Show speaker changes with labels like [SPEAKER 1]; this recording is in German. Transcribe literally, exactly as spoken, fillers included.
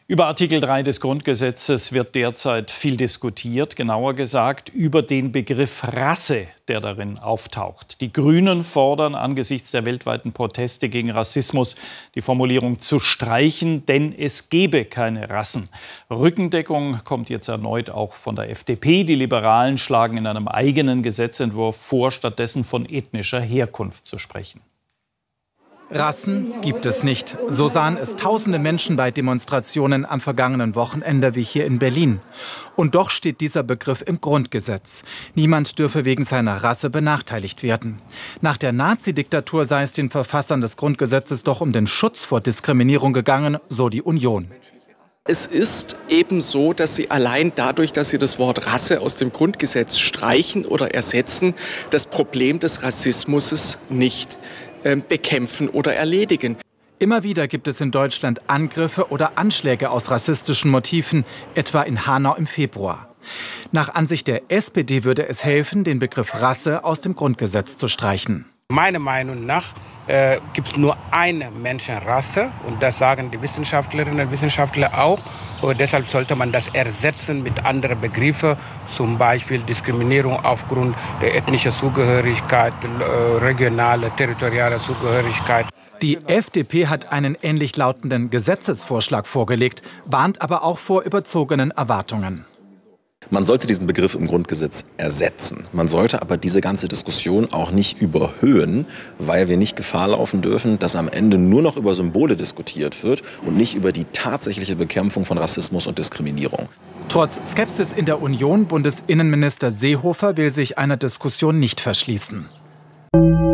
[SPEAKER 1] Über Artikel drei des Grundgesetzes wird derzeit viel diskutiert, genauer gesagt über den Begriff Rasse, der darin auftaucht. Die Grünen fordern angesichts der weltweiten Proteste gegen Rassismus die Formulierung zu streichen, denn es gebe keine Rassen. Rückendeckung kommt jetzt erneut auch von der F D P. Die Liberalen schlagen in einem eigenen Gesetzentwurf vor, stattdessen von ethnischer Herkunft zu sprechen.
[SPEAKER 2] Rassen gibt es nicht. So sahen es tausende Menschen bei Demonstrationen am vergangenen Wochenende wie hier in Berlin. Und doch steht dieser Begriff im Grundgesetz. Niemand dürfe wegen seiner Rasse benachteiligt werden. Nach der Nazi-Diktatur sei es den Verfassern des Grundgesetzes doch um den Schutz vor Diskriminierung gegangen, so die Union.
[SPEAKER 3] Es ist eben so, dass Sie allein dadurch, dass Sie das Wort Rasse aus dem Grundgesetz streichen oder ersetzen, das Problem des Rassismus nicht bekämpfen oder erledigen.
[SPEAKER 2] Immer wieder gibt es in Deutschland Angriffe oder Anschläge aus rassistischen Motiven, etwa in Hanau im Februar. Nach Ansicht der S P D würde es helfen, den Begriff Rasse aus dem Grundgesetz zu streichen.
[SPEAKER 4] Meiner Meinung nach äh, gibt es nur eine Menschenrasse und das sagen die Wissenschaftlerinnen und Wissenschaftler auch. Und deshalb sollte man das ersetzen mit anderen Begriffen, zum Beispiel Diskriminierung aufgrund der ethnischen Zugehörigkeit, äh, regionale, territoriale Zugehörigkeit.
[SPEAKER 2] Die F D P hat einen ähnlich lautenden Gesetzesvorschlag vorgelegt, warnt aber auch vor überzogenen Erwartungen.
[SPEAKER 5] Man sollte diesen Begriff im Grundgesetz ersetzen. Man sollte aber diese ganze Diskussion auch nicht überhöhen, weil wir nicht Gefahr laufen dürfen, dass am Ende nur noch über Symbole diskutiert wird und nicht über die tatsächliche Bekämpfung von Rassismus und Diskriminierung.
[SPEAKER 2] Trotz Skepsis in der Union, Bundesinnenminister Seehofer will sich einer Diskussion nicht verschließen.